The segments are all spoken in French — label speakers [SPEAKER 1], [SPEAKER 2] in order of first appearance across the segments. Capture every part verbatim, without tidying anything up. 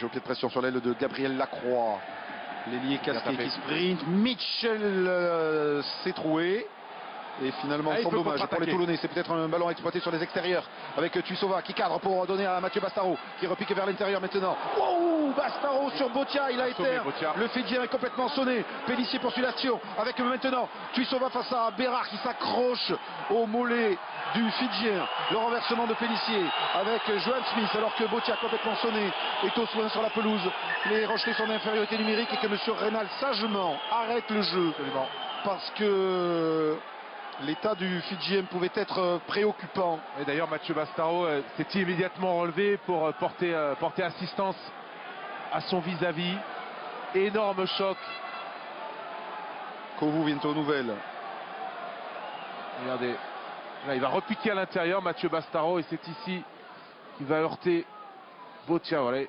[SPEAKER 1] Jeu au pied de pression sur l'aile de Gabriel Lacroix. L'ailier casqué qui sprint. Mitchell euh, s'est troué. Et finalement,
[SPEAKER 2] ah,
[SPEAKER 1] sans dommage pour les Toulonnais. C'est peut-être un ballon exploité sur les extérieurs. Avec Tuisova qui cadre pour donner à Mathieu Bastaro. Qui repique vers l'intérieur maintenant. Wow, Bastaro sur Botia. Il a été. Le Fidjien est complètement sonné. Pélissier poursuit l'action. Avec maintenant Tuisova face à Bérard qui s'accroche au mollet du Fidjien. Le renversement de Pélissier avec Johan Smith. Alors que Botia complètement sonné est au soin sur la pelouse. Les Rochelais sont en infériorité numérique et que M. Reynal sagement arrête le jeu.
[SPEAKER 2] Absolument.
[SPEAKER 1] Parce que l'état du Fidjien pouvait être préoccupant.
[SPEAKER 2] Et d'ailleurs, Mathieu Bastaro euh, s'est immédiatement relevé pour euh, porter, euh, porter assistance à son vis-à-vis. Énorme choc.
[SPEAKER 1] Kovu vient aux nouvelles.
[SPEAKER 2] Regardez, là il va repiquer à l'intérieur Mathieu Bastaro et c'est ici qu'il va heurter Botia. Voilà.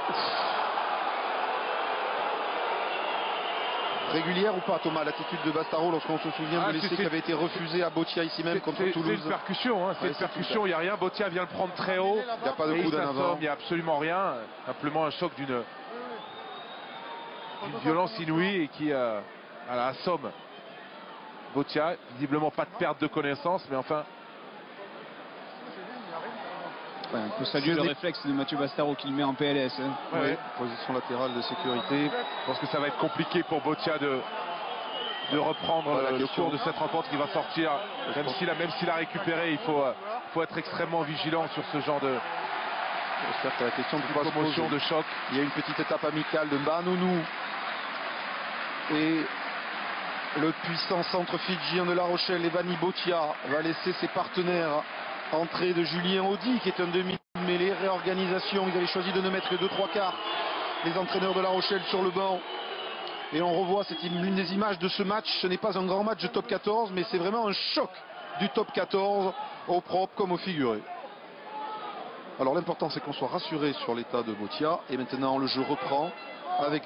[SPEAKER 1] Régulière ou pas, Thomas, l'attitude de Bastaro lorsqu'on se souvient
[SPEAKER 2] ah,
[SPEAKER 1] de l'essai qui avait été refusé à Botia ici même contre Toulouse?
[SPEAKER 2] C'est une percussion, hein, c'est ouais, une percussion, il n'y a rien. Botia vient le prendre très haut.
[SPEAKER 1] Il n'y a pas de coup d'en avant.
[SPEAKER 2] Il n'y a absolument rien. Simplement un choc d'une violence inouïe et qui euh, voilà, assomme Botia. Visiblement pas de perte de connaissance, mais enfin.
[SPEAKER 3] Ouais, on peut saluer le réflexe de Mathieu Bastaro qui le met en P L S. Hein.
[SPEAKER 1] Ouais, ouais. Position latérale de sécurité.
[SPEAKER 2] Je pense que ça va être compliqué pour Botia de, de reprendre voilà, le cours de cette rencontre qui va sortir. Même s'il a, même s'il a récupéré, il faut, euh, faut être extrêmement vigilant sur ce genre de
[SPEAKER 1] j'espère que la question de
[SPEAKER 2] commotion, de choc.
[SPEAKER 1] Il y a une petite étape amicale de Banounou et le puissant centre fidjien de La Rochelle, Evani Botia, va laisser ses partenaires. Entrée de Julien Audy qui est un demi-mêlée, réorganisation, ils avaient choisi de ne mettre que deux trois quarts les entraîneurs de La Rochelle sur le banc. Et on revoit, c'est l'une des images de ce match, ce n'est pas un grand match de top quatorze, mais c'est vraiment un choc du top quatorze, au propre comme au figuré. Alors l'important c'est qu'on soit rassuré sur l'état de Botia, et maintenant le jeu reprend avec